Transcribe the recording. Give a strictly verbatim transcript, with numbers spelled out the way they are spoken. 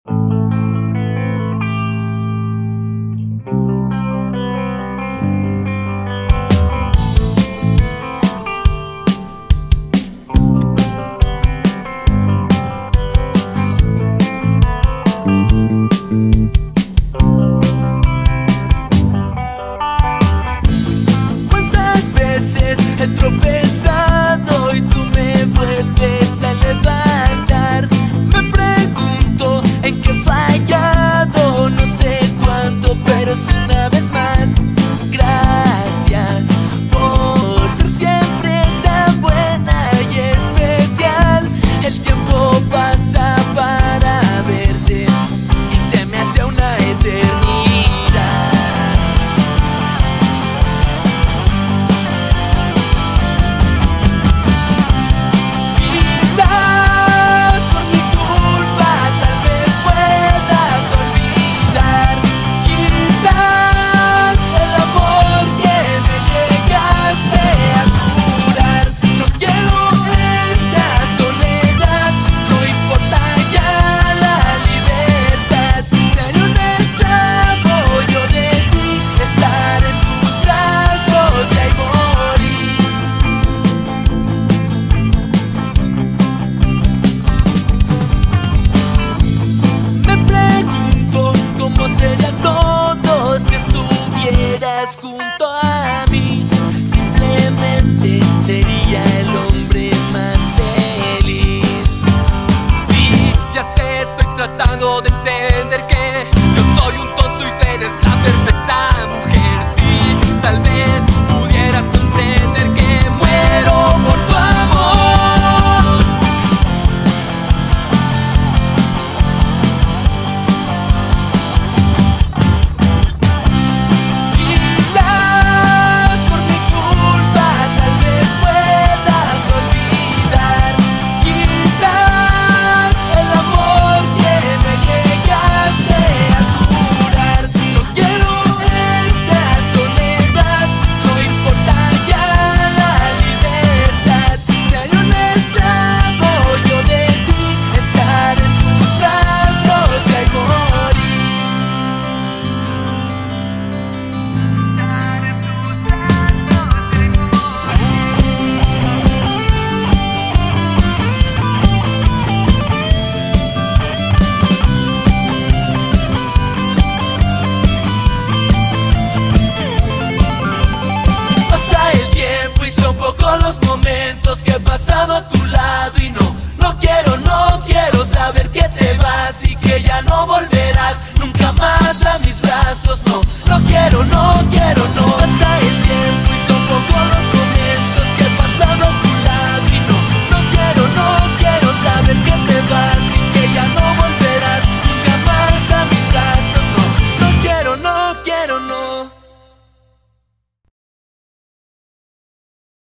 ¿Cuántas veces he tropezado y tú me vuelves a levantar? Me pregunto en qué he fallado, no sé cuánto, pero si una vez más. Gracias por ser siempre tan buena y especial. El tiempo pasa para verte y se me hace una eternidad. Quizás por mi culpa tal vez puedas olvidar. Quizás el amor que me llegaste a curar. No quiero esta soledad, no importa ya la libertad. Ser un esclavo yo de ti, estar en tus brazos y ahí morir. Me pregunto cómo sería todo si estuvieras junto a mí. Simplemente sería el hombre más feliz. Sí, ya sé, estoy tratando de entender que yo soy un tonto y tú eres la perfecta mujer. Sí, tal vez pudieras comprender que muero por